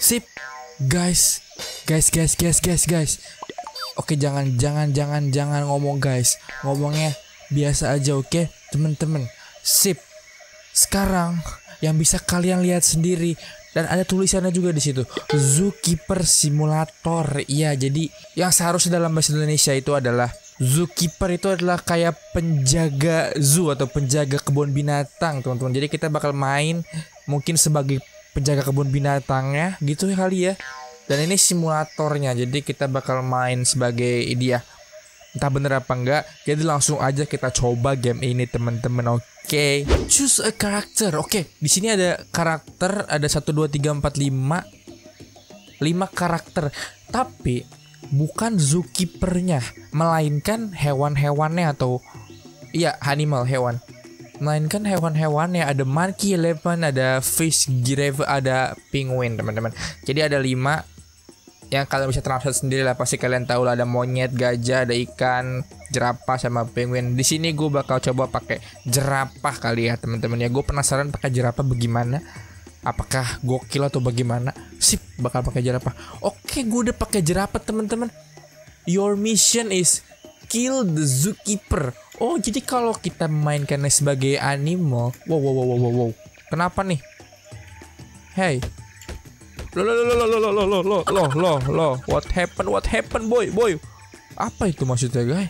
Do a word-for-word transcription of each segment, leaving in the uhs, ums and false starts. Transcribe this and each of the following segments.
Sip, guys, guys, guys, guys, guys, guys. Oke, jangan, jangan, jangan, jangan ngomong guys, ngomongnya biasa aja, oke, temen-temen. Sip. Sekarang yang bisa kalian lihat sendiri dan ada tulisannya juga di situ, Zookeeper Simulator. Iya, jadi yang seharusnya dalam bahasa Indonesia itu adalah zookeeper itu adalah kayak penjaga zoo atau penjaga kebun binatang, teman-teman. Jadi kita bakal main mungkin sebagai penjaga kebun binatangnya gitu ya kali ya. Dan ini simulatornya, jadi kita bakal main sebagai dia. Entah bener apa enggak, jadi langsung aja kita coba game ini teman-teman. Oke, okay. Choose a character. Oke, okay. Di sini ada karakter, ada satu dua tiga empat lima lima karakter. Tapi bukan zookeepernya, melainkan hewan-hewannya atau iya animal hewan. Melainkan hewan-hewannya, ada monkey, elephant, ada fish, giraffe, ada penguin teman-teman. Jadi ada lima yang kalian bisa translate sendiri lah, pasti kalian tahu lah, ada monyet, gajah, ada ikan, jerapah sama penguin. Di sini gue bakal coba pakai jerapah kali ya teman-teman ya. Gue penasaran pakai jerapah bagaimana. Apakah gokil atau bagaimana? Sip, bakal pakai jerapah. Oke, gue udah pakai jerapah teman-teman. Your mission is kill the zookeeper. Oh, jadi kalau kita memainkannya sebagai animal. Wow, wow, wow, wow, wow. Kenapa nih? Hey. Loh, loh, loh, loh, loh, loh, loh, loh, loh, loh, loh. What happened? What happened, boy, boy? Apa itu maksudnya, guys?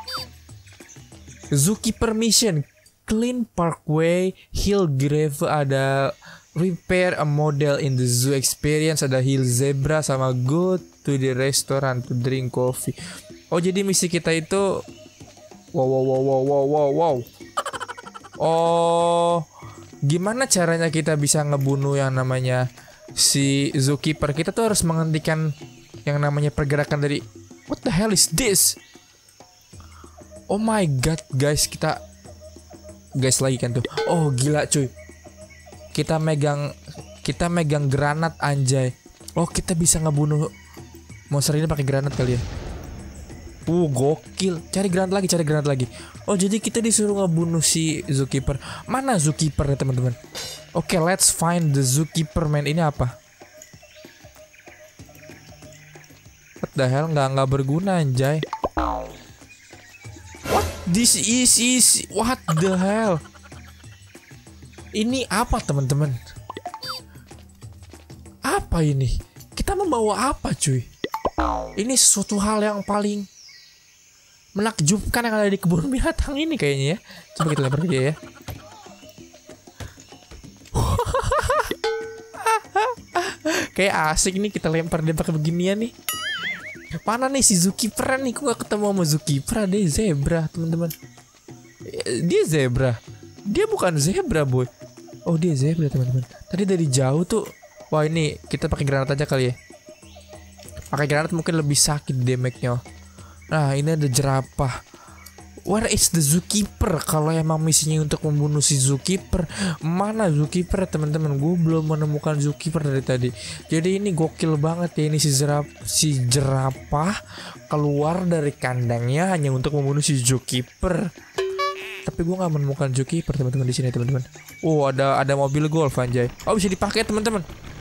Zookeeper mission. Clean parkway, hill grave, ada repair a model in the zoo experience, ada hill zebra, sama go to the restaurant to drink coffee. Oh, jadi misi kita itu wow wow wow wow wow wow wow. Oh, gimana caranya kita bisa ngebunuh yang namanya si zookeeper? Kita tuh harus menghentikan yang namanya pergerakan dari what the hell is this? Oh my god, guys, kita guys lagi kan tuh. Oh, gila cuy. Kita megang kita megang granat anjay. Oh, kita bisa ngebunuh monster ini pakai granat kali ya. Uh, gokil. Cari granat lagi, cari granat lagi. Oh, jadi kita disuruh ngebunuh si zookeeper. Mana zookeeper ya, teman-teman? Oke, okay, let's find the zookeeper, man. Ini apa? What the hell? Nggak nggak berguna anjay. What this is is what the hell? Ini apa teman-teman? Apa ini? Kita membawa apa cuy? Ini sesuatu hal yang paling menakjubkan yang ada di kebun binatang ini kayaknya ya. Coba kita lempar dia ya. Kayak asik nih kita lempar dia pakai beginian nih. Mana nih si zookeeper nih? Kok gak ketemu sama zookeeper? Dia zebra teman-teman. Dia zebra. Dia bukan zebra boy. Oh, dia zebra teman-teman. Tadi dari jauh tuh. Wah, ini kita pakai granat aja kali ya. Pakai granat mungkin lebih sakit damage-nya. Nah, ini ada jerapah. Where is the zookeeper? Kalau emang misinya untuk membunuh si zookeeper, mana zookeeper teman-teman? Gue belum menemukan zookeeper dari tadi. Jadi ini gokil banget ya, ini si jerap si jerapah keluar dari kandangnya hanya untuk membunuh si zookeeper. Tapi gue nggak menemukan zookeeper teman-teman di sini teman-teman. Oh, ada ada mobil golf anjay. Oh, bisa dipakai teman-teman.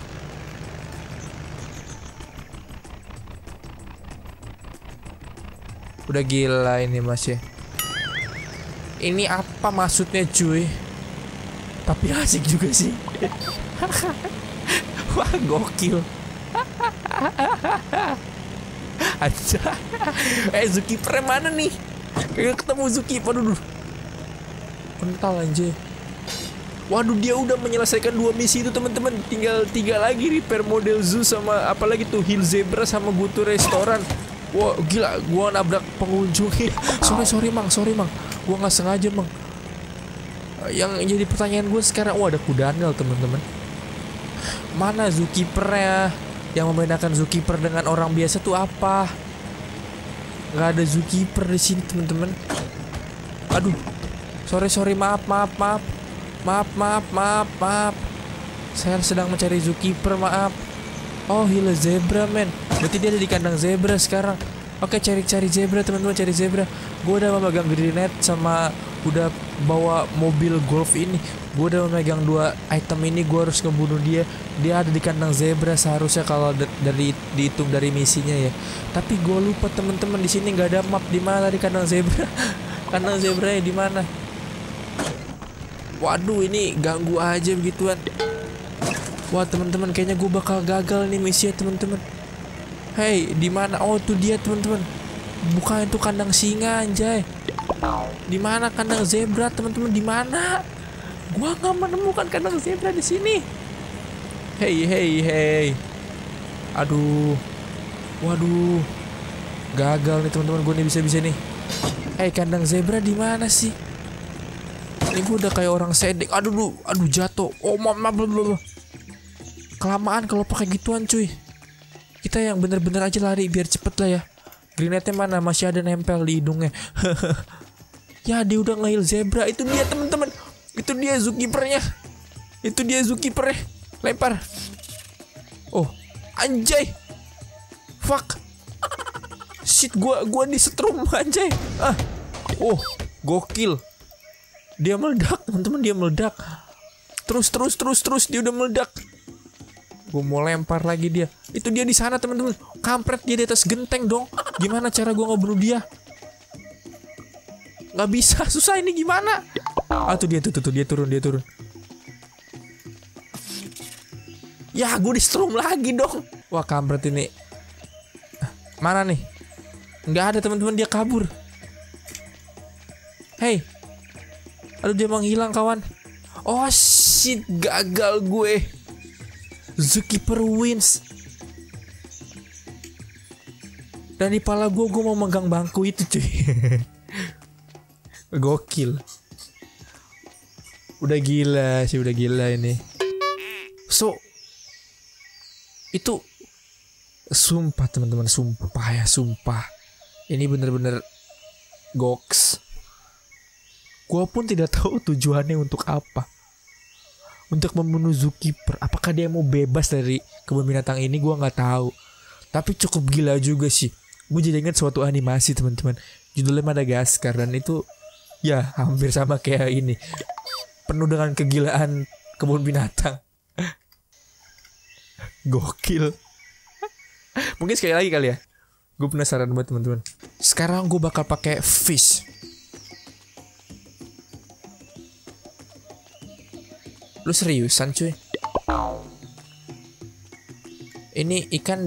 Udah gila ini mas ya. Ini apa maksudnya cuy? Tapi asik juga sih. Wah, gokil. Aja. Eh, zookeeper mana nih? Kayak ketemu zookeeper dulu. Kental anjay. Waduh, dia udah menyelesaikan dua misi itu teman-teman. Tinggal tiga lagi, repair model zoo sama apalagi tuh hill zebra sama go to restoran. Wah, gila, gua nabrak pengunjung. sorry sorry mang, sorry mang. Gua nggak sengaja mang. Yang jadi pertanyaan gue sekarang, wah ada kudanil teman-teman. Mana zookeepernya? Yang membedakan zookeeper dengan orang biasa tuh apa? Nggak ada zookeeper di sini teman-teman. Aduh. Sorry sorry maaf maaf maaf maaf maaf maaf maaf. Saya sedang mencari zookeeper, maaf. Oh, hill zebra men. Berarti dia ada di kandang zebra sekarang. Oke, cari-cari zebra teman-teman, cari zebra. Gue udah memegang grenade sama udah bawa mobil golf ini. Gue udah memegang dua item ini, gue harus ngebunuh dia. Dia ada di kandang zebra seharusnya kalau dari dihitung dari misinya ya. Tapi gue lupa temen-temen, di sini nggak ada map di mana tadi kandang zebra. Kandang zebranya di mana? Waduh, ini ganggu aja begituan. Wah teman-teman, kayaknya gue bakal gagal nih misinya teman-teman. Hey, di mana? Oh, tuh dia teman-teman. Bukan itu kandang singa anjay. Di mana kandang zebra teman-teman? Di mana? Gua nggak menemukan kandang zebra di sini. Hey hey hey. Aduh. Waduh. Gagal nih teman-teman, gue nih bisa-bisa nih. Eh, hey, kandang zebra di mana sih? Ini gue udah kayak orang sedek. Aduh lu, aduh jatuh. Oh maaf maaf belum. Kelamaan kalau pakai gituan cuy. Kita yang bener-bener aja lari biar cepet lah ya. Grenade-nya mana? Masih ada nempel di hidungnya. Ya dia udah nge-heal zebra. Itu dia teman-teman. Itu dia zookeepernya. Itu dia zookeepernya. Lempar. Oh, anjay. Fuck. Shit, gua gua disetrum anjay. Ah. Oh, gokil. Dia meledak, teman-teman, dia meledak. Terus terus terus terus dia udah meledak. Gua mau lempar lagi dia. Itu dia di sana, teman-teman. Kampret, dia di atas genteng dong. Gimana cara gua ngebunuh dia? Nggak bisa, susah ini gimana? Ah tuh dia tuh, tuh, tuh dia turun, dia turun. Ya gue di strum lagi dong. Wah kampret ini. Mana nih? Nggak ada teman-teman, dia kabur. Hey. Aduh dia menghilang kawan. Oh shit, gagal gue. Zookeeper wins. Dan di pala gue, gue mau megang bangku itu cuy. Gokil. Udah gila sih, udah gila ini. So itu sumpah teman-teman, sumpah ya, sumpah. Ini bener-bener goks. Gua pun tidak tahu tujuannya untuk apa. Untuk membunuh zookeeper. Apakah dia mau bebas dari kebun binatang ini? Gua nggak tahu. Tapi cukup gila juga sih. Gue jadi ingat suatu animasi teman-teman. Judulnya Madagaskar, dan itu ya hampir sama kayak ini. Penuh dengan kegilaan kebun binatang. Gokil. Mungkin sekali lagi kali ya. Gue penasaran banget teman-teman. Sekarang gue bakal pakai fish. Lu seriusan cuy? Ini ikan.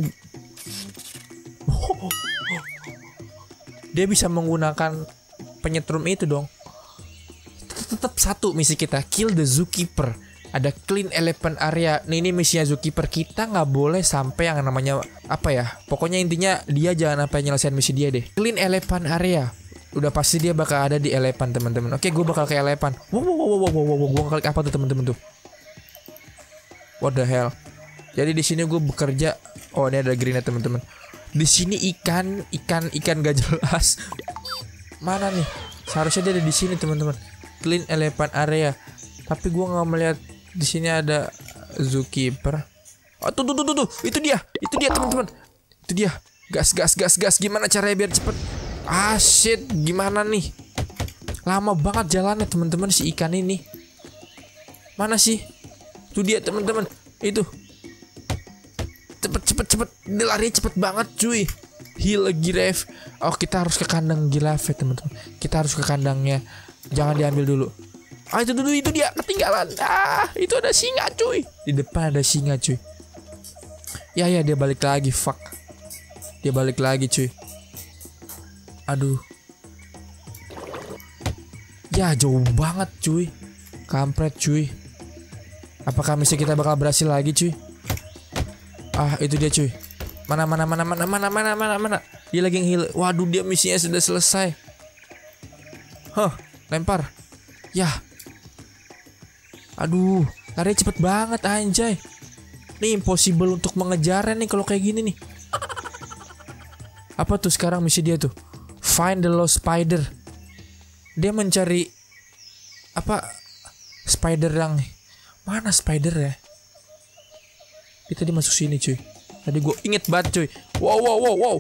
Dia bisa menggunakan penyetrum itu dong. Tetap satu misi kita, kill the zookeeper. Ada clean elephant area. Nih ini misinya zookeeper, kita nggak boleh sampai yang namanya apa ya. Pokoknya intinya dia jangan sampai nyelesain misi dia deh. Clean elephant area. Udah pasti dia bakal ada di elephant teman-teman. Oke, gue bakal ke elephant. Wow wow wow wow wow wow. Gue klik apa tuh teman-teman tuh? What the hell? Jadi di sini gue bekerja. Oh ini ada grenade teman-teman. Di sini ikan, ikan, ikan gak jelas. Mana nih? Seharusnya dia ada di sini teman-teman. Clean elephant area. Tapi gue nggak melihat di sini ada zookeeper. Oh tuh tuh tuh tuh, itu dia, itu dia teman-teman, itu dia. Gas gas gas gas. Gimana caranya biar cepet? Ah shit, gimana nih? Lama banget jalannya teman-teman si ikan ini. Mana sih? Itu dia teman-teman. Itu. Cepet cepet cepet. Dia lari cepet banget cuy. Heal a giraffe. Oh kita harus ke kandang giraffe teman-teman. Kita harus ke kandangnya. Jangan diambil dulu. Ah itu dulu, itu dia ketinggalan. Ah itu ada singa cuy. Di depan ada singa cuy. Ya ya dia balik lagi. Fuck. Dia balik lagi cuy. Aduh. Ya jauh banget cuy. Kampret cuy. Apakah misi kita bakal berhasil lagi cuy? Ah itu dia cuy. Mana mana mana mana mana mana mana mana. Dia lagi nge-heal. Waduh dia misinya sudah selesai. Huh, lempar. Ya. Aduh, lari cepet banget anjay. Nih impossible untuk mengejarnya nih kalau kayak gini nih. Apa tuh sekarang misi dia tuh? Find the lost spider. Dia mencari apa? Spider yang mana spider ya? Kita tadi masuk sini cuy. Tadi gue inget banget cuy. Wow wow wow wow.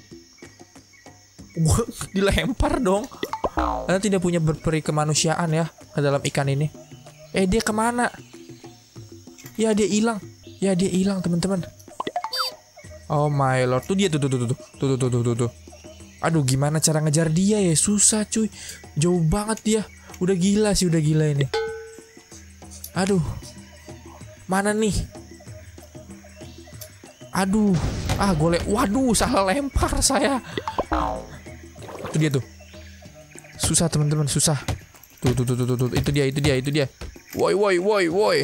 Gue dilempar dong. Karena tidak punya berperi kemanusiaan ya ke dalam ikan ini. Eh dia kemana? Ya dia hilang. Ya dia hilang teman-teman. Oh my lord, tuh dia tuh tuh tuh tuh tuh tuh tuh tuh tuh. Aduh gimana cara ngejar dia ya, susah cuy. Jauh banget dia. Udah gila sih, udah gila ini. Aduh. Mana nih? Aduh. Ah gue le- waduh salah lempar saya. Tuh dia tuh. Susah teman-teman, susah. Tuh tuh tuh tuh tuh, itu dia, itu dia, itu dia. Woi woi woi woi.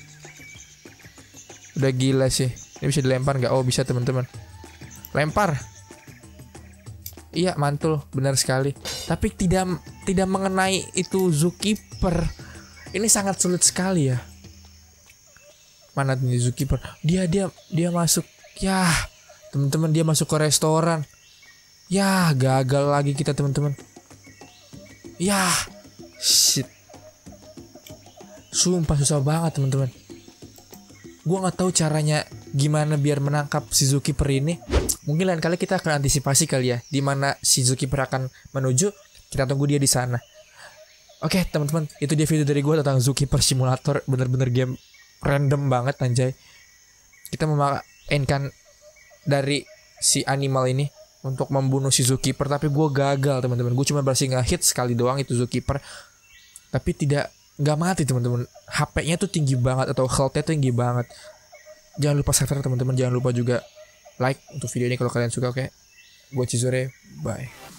Udah gila sih. Ini bisa dilempar nggak? Oh bisa teman-teman. Lempar. Iya mantul, benar sekali. Tapi tidak tidak mengenai itu zookeeper. Ini sangat sulit sekali ya. Mana nih zookeeper? Dia dia dia masuk. Ya teman-teman, dia masuk ke restoran. Ya gagal lagi kita teman-teman. Ya shit. Sumpah susah banget teman-teman. Gue nggak tahu caranya gimana biar menangkap si zookeeper ini. Mungkin lain kali kita akan antisipasi kali ya, di mana si zookeeper akan menuju. Kita tunggu dia di sana. Oke teman-teman, itu dia video dari gue tentang Zookeeper Simulator. Bener-bener game random banget anjay. Kita memainkan dari si animal ini untuk membunuh si zookeeper, tapi gue gagal teman-teman. Gue cuma berhasil nge-hit sekali doang itu zookeeper, tapi tidak nggak mati teman-teman. H P-nya tuh tinggi banget atau health-nya tinggi banget. Jangan lupa subscribe teman-teman. Jangan lupa juga like untuk video ini kalau kalian suka. Oke, gue Cizore, bye.